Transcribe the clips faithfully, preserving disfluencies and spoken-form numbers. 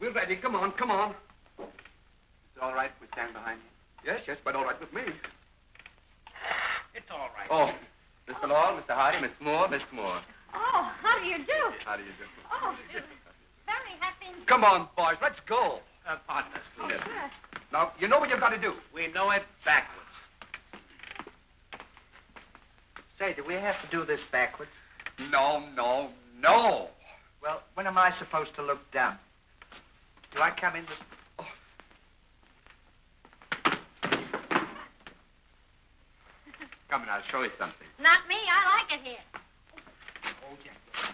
We're ready. Come on, come on. Is it all right if we stand behind you? Yes, yes, but all right with me. It's all right. Oh, Mister Laurel, Mister Hardy, Miss Moore, Miss Moore. Oh, how do you do? How do you do? Oh, very happy. Come on, boys, let's go. Uh, pardon us, Oh, please. sure. Now, you know what you've got to do. We know it backwards. Say, do we have to do this backwards? No, no, no. Well, when am I supposed to look down? Do I come in the... Oh. Come and I'll show you something. Not me. I like it here. Oh, yeah.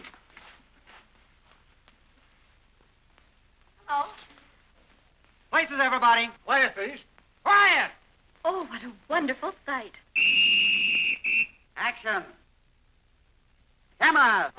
Hello. Places, everybody. Quiet, please. Quiet! Oh, what a wonderful sight. Action. Camera.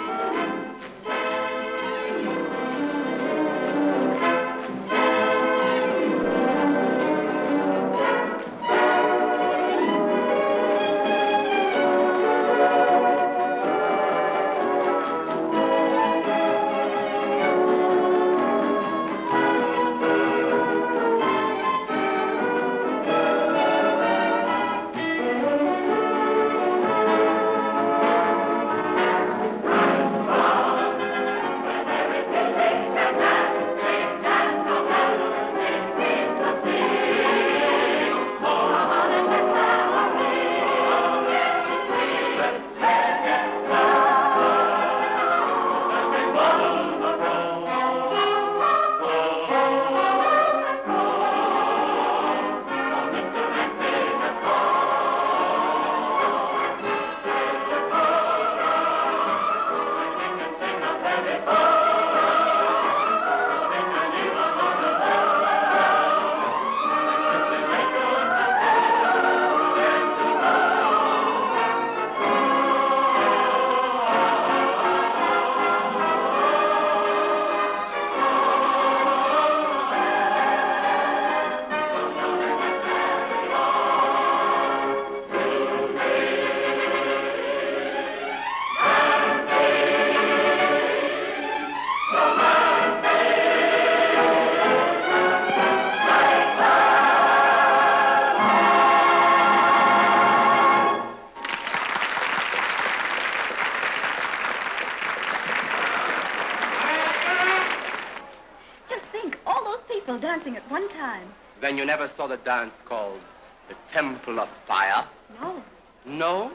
Dancing at one time. Then you never saw the dance called the Temple of Fire? No. No?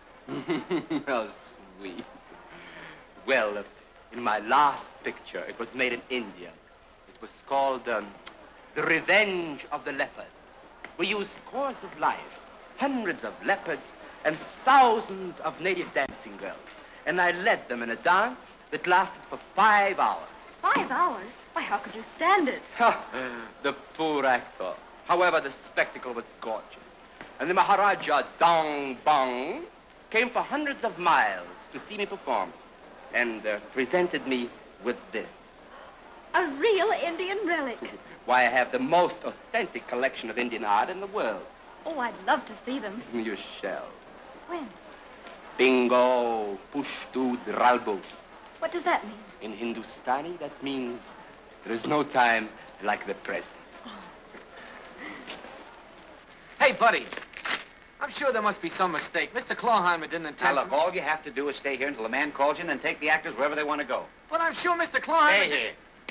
How sweet. Well, in my last picture, it was made in India. It was called um, The Revenge of the Leopard. We used scores of lives, hundreds of leopards, and thousands of native dancing girls. And I led them in a dance that lasted for five hours. Five hours? Why, how could you stand it? The poor actor. However, the spectacle was gorgeous. And the Maharaja Dong Bong came for hundreds of miles to see me perform and uh, presented me with this. A real Indian relic. Why, I have the most authentic collection of Indian art in the world. Oh, I'd love to see them. You shall. When? Bingo Pushtu Dralbu. What does that mean? In Hindustani, that means there is no time like the present. Oh. Hey, buddy. I'm sure there must be some mistake. Mister Clawheimer didn't intend... Now, look, all you have to do is stay here until the man calls you and then take the actors wherever they want to go. But I'm sure Mister Clawheimer... Stay here.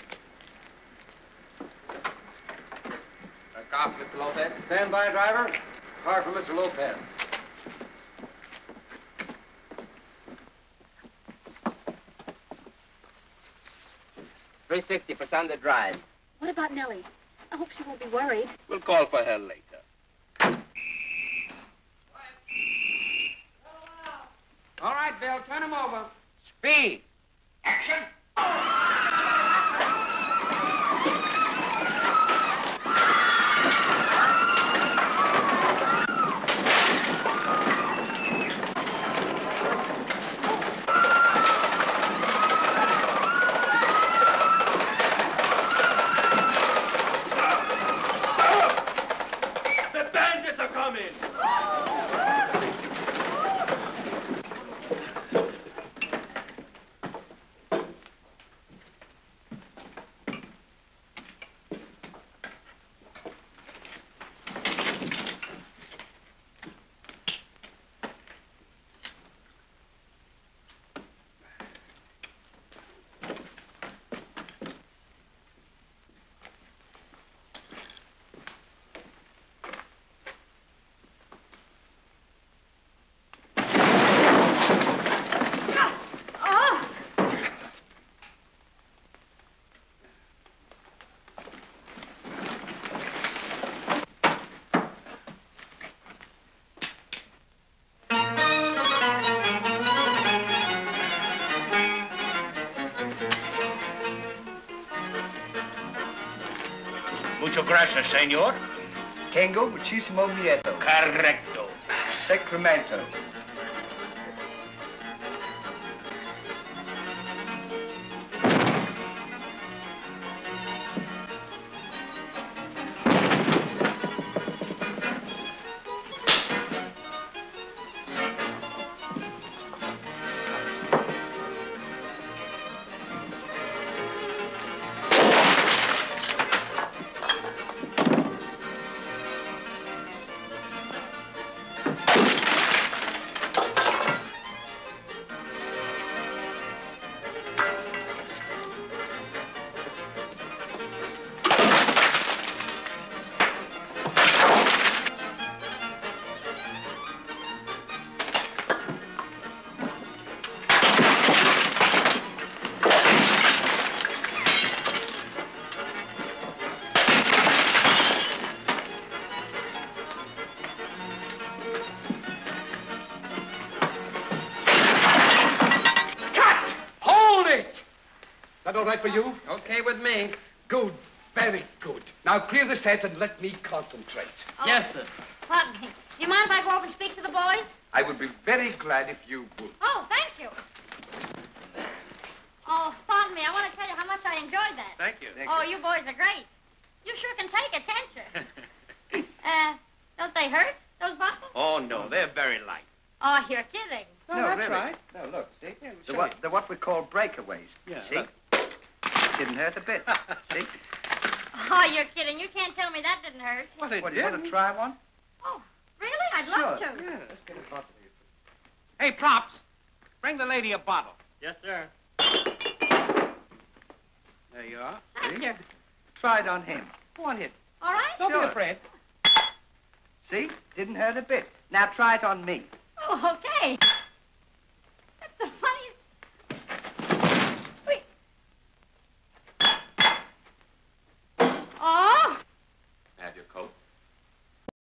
A car for Mister Lopez? Stand by, driver. Car for Mister Lopez. three sixty for Sunday Drive. What about Nellie? I hope she won't be worried. We'll call for her later. All right, Bill, turn him over. Speed. Action. Mucho gracias, senor. Tengo muchísimo miedo. Correcto. Sacramento. All right for you? Okay with me. Good. Very good. Now clear the set and let me concentrate. Oh, Yes, sir. pardon me. Do you mind if I go over and speak to the boys? I would be very glad if you would. Oh, thank you. Oh, pardon me. I want to tell you how much I enjoyed that. Thank you. Oh, you boys are great. You sure can take it, can't you? uh, don't they hurt, those bottles? Oh, no, they're very light. Oh, you're kidding. No, No, that's really. right. No, look, see? Yeah, they're, show what, you. they're what we call breakaways. Yeah, See? look. Didn't hurt a bit. See? Oh, you're kidding. You can't tell me that didn't hurt. Well, it What, do you want to try one? Oh, really? I'd love Sure. to. Yeah, let's get a bottle here. Hey, Props, bring the lady a bottle. Yes, sir. There you are. Thank See? you. Try it on him. Go on, hit. All right? Don't Sure. be afraid. See? Didn't hurt a bit. Now try it on me. Oh, okay. That's the funniest... Wait. Oh! Have your coat.